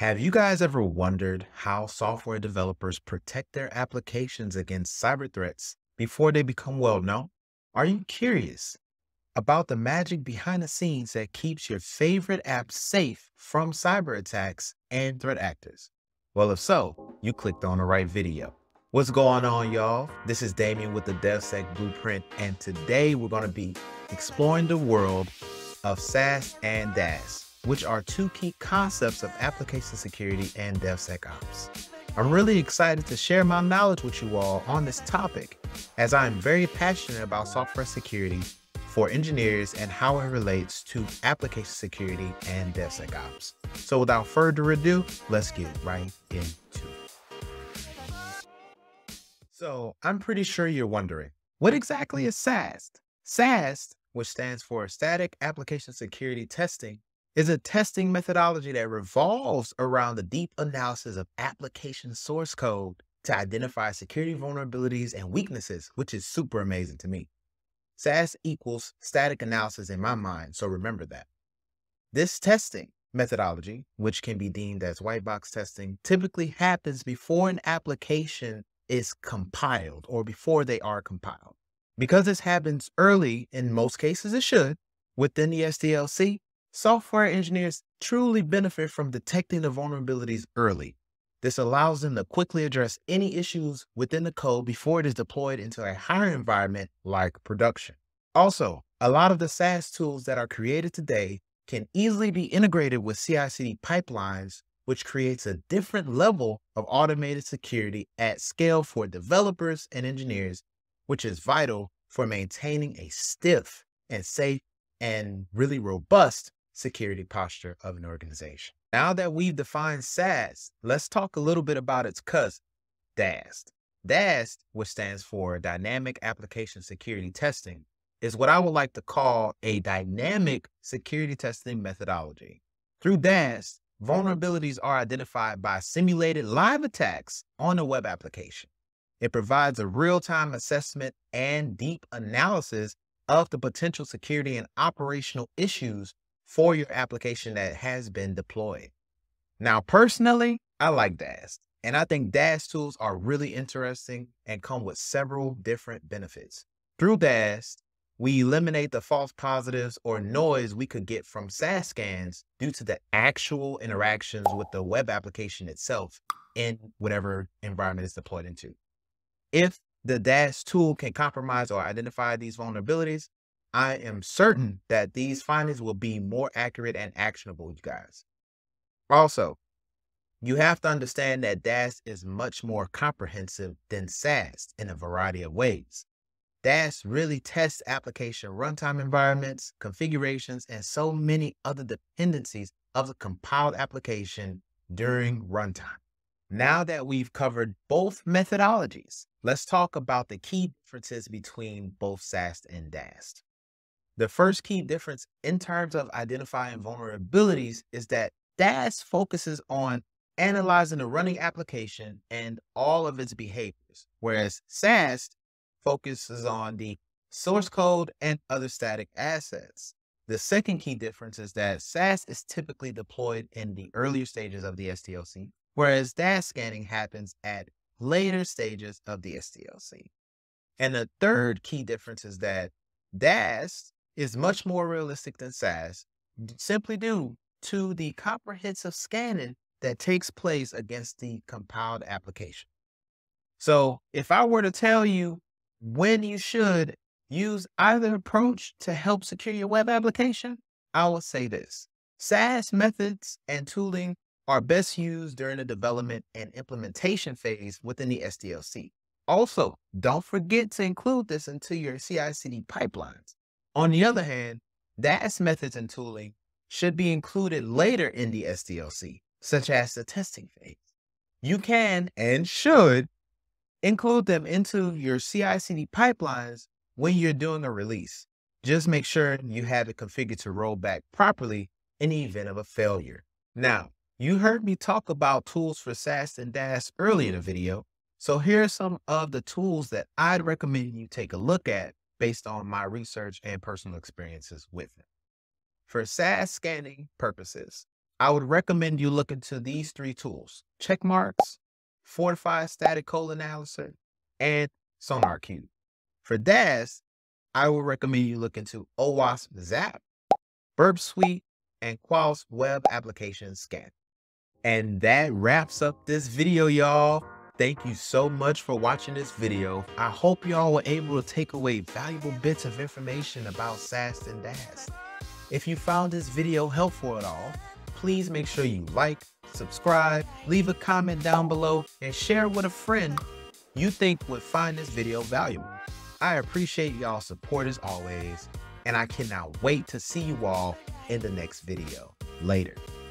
Have you guys ever wondered how software developers protect their applications against cyber threats before they become well known? Are you curious about the magic behind the scenes that keeps your favorite apps safe from cyber attacks and threat actors? Well, if so, you clicked on the right video. What's going on, y'all? This is Damien with the DevSec Blueprint, and today we're going to be exploring the world of SAST and DAST, which are two key concepts of application security and DevSecOps. I'm really excited to share my knowledge with you all on this topic, as I am very passionate about software security for engineers and how it relates to application security and DevSecOps. So without further ado, let's get right into it. So I'm pretty sure you're wondering, what exactly is SAST? SAST, which stands for Static Application Security Testing, is a testing methodology that revolves around the deep analysis of application source code to identify security vulnerabilities and weaknesses, which is super amazing to me. SAST equals static analysis in my mind, so remember that. This testing methodology, which can be deemed as white box testing, typically happens before an application is compiled or before they are compiled. Because this happens early, in most cases it should, within the SDLC, software engineers truly benefit from detecting the vulnerabilities early. This allows them to quickly address any issues within the code before it is deployed into a higher environment like production. Also, a lot of the SaaS tools that are created today can easily be integrated with CI/CD pipelines, which creates a different level of automated security at scale for developers and engineers, which is vital for maintaining a stiff and safe and really robust security posture of an organization. Now that we've defined SAST, let's talk a little bit about its cousin, DAST. DAST, which stands for Dynamic Application Security Testing, is what I would like to call a dynamic security testing methodology. Through DAST, vulnerabilities are identified by simulated live attacks on a web application. It provides a real-time assessment and deep analysis of the potential security and operational issues for your application that has been deployed. Now, personally, I like DAST, and I think DAST tools are really interesting and come with several different benefits. Through DAST, we eliminate the false positives or noise we could get from SAST scans due to the actual interactions with the web application itself in whatever environment it's deployed into. If the DAST tool can compromise or identify these vulnerabilities, I am certain that these findings will be more accurate and actionable, you guys. Also, you have to understand that DAST is much more comprehensive than SAST in a variety of ways. DAST really tests application runtime environments, configurations, and so many other dependencies of the compiled application during runtime. Now that we've covered both methodologies, let's talk about the key differences between both SAST and DAST. The first key difference in terms of identifying vulnerabilities is that DAST focuses on analyzing the running application and all of its behaviors, whereas SAST focuses on the source code and other static assets. The second key difference is that SAST is typically deployed in the earlier stages of the SDLC, whereas DAST scanning happens at later stages of the SDLC. And the third key difference is that DAST is much more realistic than SAST, simply due to the comprehensive scanning that takes place against the compiled application. So if I were to tell you when you should use either approach to help secure your web application, I will say this. SAST methods and tooling are best used during the development and implementation phase within the SDLC. Also, don't forget to include this into your CI/CD pipelines. On the other hand, DAST methods and tooling should be included later in the SDLC, such as the testing phase. You can and should include them into your CI/CD pipelines when you're doing a release. Just make sure you have it configured to roll back properly in the event of a failure. Now, you heard me talk about tools for SAST and DAST earlier in the video, so here are some of the tools that I'd recommend you take a look at based on my research and personal experiences with it. For SAST scanning purposes, I would recommend you look into these three tools: checkmarks, fortified static code analysis, and SonarQube. For DAST, I would recommend you look into owasp Zap, Burp Suite, and Qualys Web Application Scan. And that wraps up this video, y'all. Thank you so much for watching this video. I hope y'all were able to take away valuable bits of information about SAST and DAST. If you found this video helpful at all, please make sure you like, subscribe, leave a comment down below, and share with a friend you think would find this video valuable. I appreciate y'all's support as always, and I cannot wait to see you all in the next video. Later.